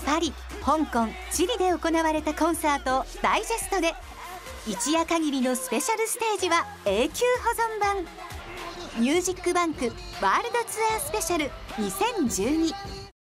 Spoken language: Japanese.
パリ、香港、チリで行われたコンサートをダイジェストで。一夜限りのスペシャルステージは永久保存版。ミュージックバンクワールドツアースペシャル2012。